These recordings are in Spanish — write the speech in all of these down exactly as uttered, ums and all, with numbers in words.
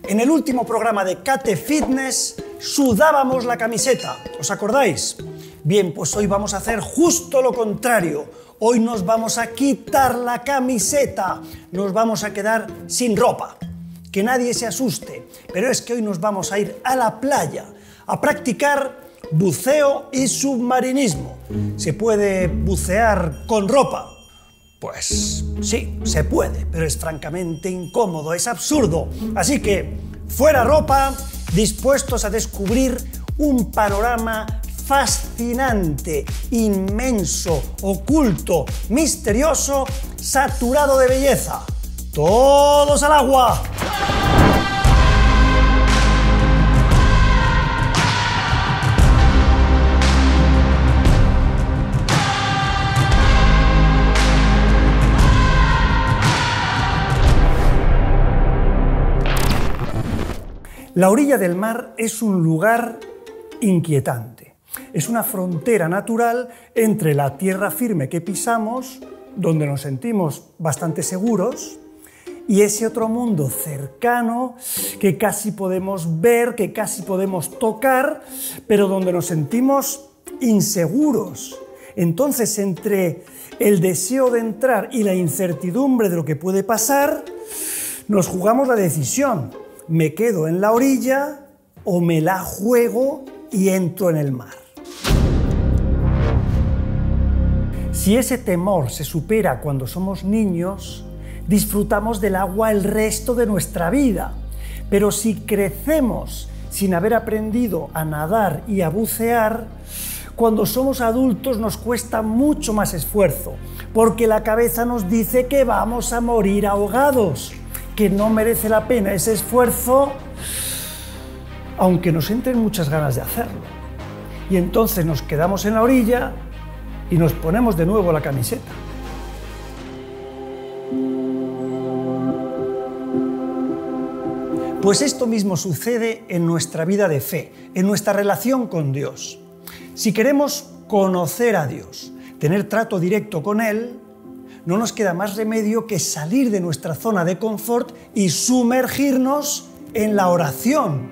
En el último programa de Kate Fitness sudábamos la camiseta, ¿os acordáis? Bien, pues hoy vamos a hacer justo lo contrario. Hoy nos vamos a quitar la camiseta, nos vamos a quedar sin ropa. Que nadie se asuste, pero es que hoy nos vamos a ir a la playa a practicar buceo y submarinismo. ¿Se puede bucear con ropa? Pues sí, se puede, pero es francamente incómodo, es absurdo. Así que, fuera ropa, dispuestos a descubrir un panorama fascinante, inmenso, oculto, misterioso, saturado de belleza. ¡Todos al agua! La orilla del mar es un lugar inquietante. Es una frontera natural entre la tierra firme que pisamos, donde nos sentimos bastante seguros, y ese otro mundo cercano que casi podemos ver, que casi podemos tocar, pero donde nos sentimos inseguros. Entonces, entre el deseo de entrar y la incertidumbre de lo que puede pasar, nos jugamos la decisión. ¿Me quedo en la orilla o me la juego y entro en el mar? Si ese temor se supera cuando somos niños, disfrutamos del agua el resto de nuestra vida. Pero si crecemos sin haber aprendido a nadar y a bucear, cuando somos adultos nos cuesta mucho más esfuerzo, porque la cabeza nos dice que vamos a morir ahogados, que no merece la pena ese esfuerzo, aunque nos entren muchas ganas de hacerlo. Y entonces nos quedamos en la orilla y nos ponemos de nuevo la camiseta. Pues esto mismo sucede en nuestra vida de fe, en nuestra relación con Dios. Si queremos conocer a Dios, tener trato directo con Él, no nos queda más remedio que salir de nuestra zona de confort y sumergirnos en la oración.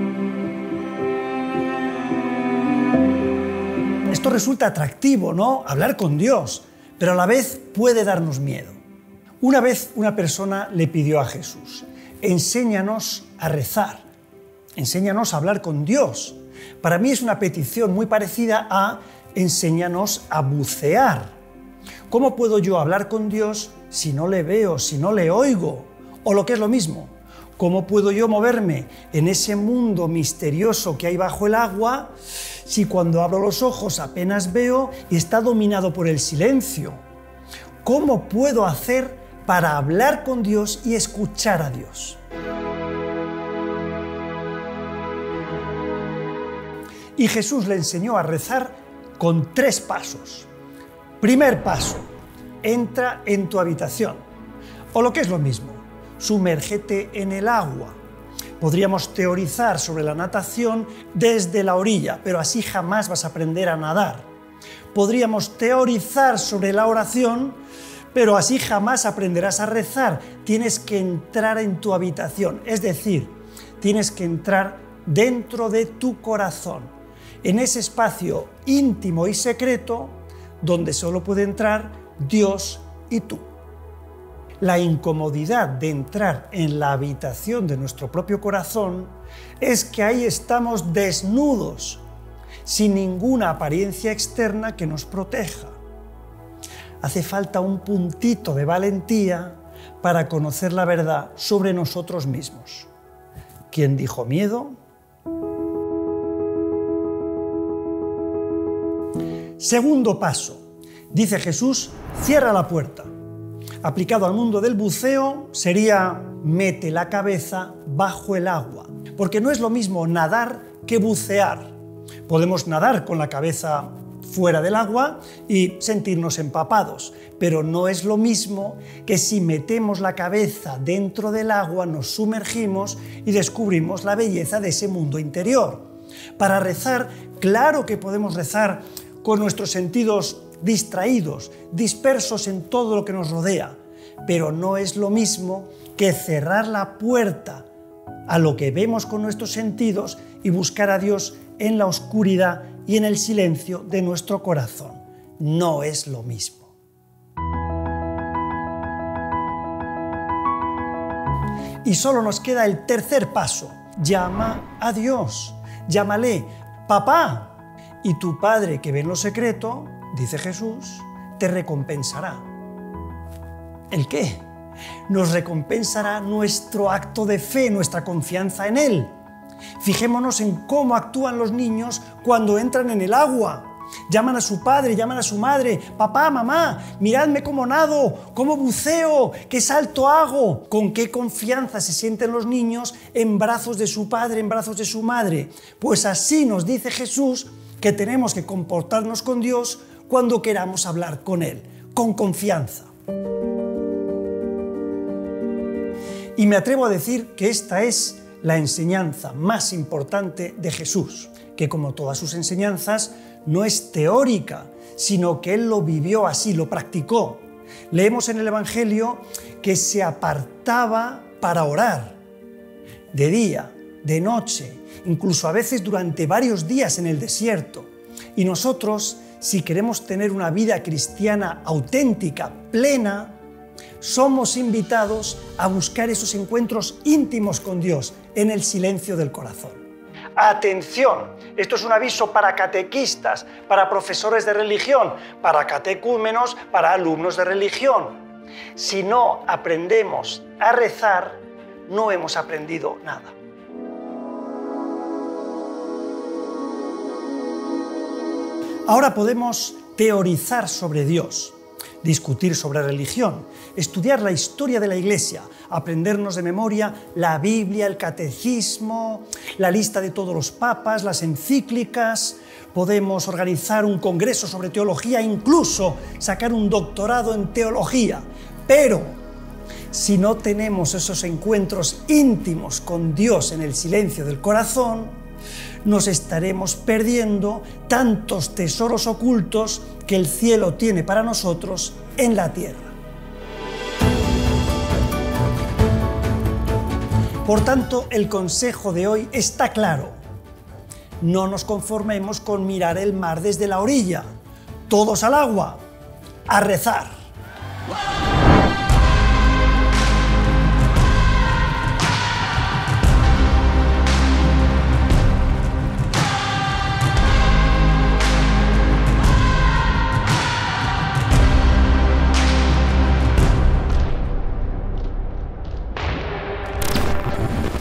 Esto resulta atractivo, ¿no? Hablar con Dios, pero a la vez puede darnos miedo. Una vez una persona le pidió a Jesús: enséñanos a rezar, enséñanos a hablar con Dios. Para mí es una petición muy parecida a enséñanos a bucear. ¿Cómo puedo yo hablar con Dios si no le veo, si no le oigo? O lo que es lo mismo, ¿cómo puedo yo moverme en ese mundo misterioso que hay bajo el agua si cuando abro los ojos apenas veo y está dominado por el silencio? ¿Cómo puedo hacer para hablar con Dios y escuchar a Dios? Y Jesús le enseñó a rezar con tres pasos. Primer paso, entra en tu habitación. O lo que es lo mismo, sumérgete en el agua. Podríamos teorizar sobre la natación desde la orilla, pero así jamás vas a aprender a nadar. Podríamos teorizar sobre la oración, pero así jamás aprenderás a rezar. Tienes que entrar en tu habitación, es decir, tienes que entrar dentro de tu corazón, en ese espacio íntimo y secreto donde solo puede entrar Dios y tú. La incomodidad de entrar en la habitación de nuestro propio corazón es que ahí estamos desnudos, sin ninguna apariencia externa que nos proteja. Hace falta un puntito de valentía para conocer la verdad sobre nosotros mismos. ¿Quién dijo miedo? Segundo paso, dice Jesús, cierra la puerta. Aplicado al mundo del buceo sería mete la cabeza bajo el agua, porque no es lo mismo nadar que bucear. Podemos nadar con la cabeza fuera del agua y sentirnos empapados, pero no es lo mismo que si metemos la cabeza dentro del agua, nos sumergimos y descubrimos la belleza de ese mundo interior. Para rezar, claro que podemos rezar con nuestros sentidos distraídos, dispersos en todo lo que nos rodea, pero no es lo mismo que cerrar la puerta a lo que vemos con nuestros sentidos y buscar a Dios en la oscuridad y en el silencio de nuestro corazón. No es lo mismo. Y solo nos queda el tercer paso. Llama a Dios. Llámale, papá. Y tu Padre que ve en lo secreto, dice Jesús, te recompensará. ¿El qué? Nos recompensará nuestro acto de fe, nuestra confianza en Él. Fijémonos en cómo actúan los niños cuando entran en el agua. Llaman a su padre, llaman a su madre, papá, mamá, miradme cómo nado, cómo buceo, qué salto hago. Con qué confianza se sienten los niños en brazos de su padre, en brazos de su madre. Pues así nos dice Jesús que tenemos que comportarnos con Dios cuando queramos hablar con Él, con confianza. Y me atrevo a decir que esta es la enseñanza más importante de Jesús, que como todas sus enseñanzas no es teórica, sino que Él lo vivió así, lo practicó. Leemos en el Evangelio que se apartaba para orar, de día, de noche, incluso a veces durante varios días en el desierto. Y nosotros, si queremos tener una vida cristiana auténtica, plena, somos invitados a buscar esos encuentros íntimos con Dios en el silencio del corazón. Atención, esto es un aviso para catequistas, para profesores de religión, para catecúmenos, para alumnos de religión. Si no aprendemos a rezar, no hemos aprendido nada. Ahora podemos teorizar sobre Dios, discutir sobre religión, estudiar la historia de la Iglesia, aprendernos de memoria la Biblia, el catecismo, la lista de todos los papas, las encíclicas. Podemos organizar un congreso sobre teología, incluso sacar un doctorado en teología. Pero si no tenemos esos encuentros íntimos con Dios en el silencio del corazón, nos estaremos perdiendo tantos tesoros ocultos que el cielo tiene para nosotros en la tierra. Por tanto, el consejo de hoy está claro. No nos conformemos con mirar el mar desde la orilla. Todos al agua, a rezar.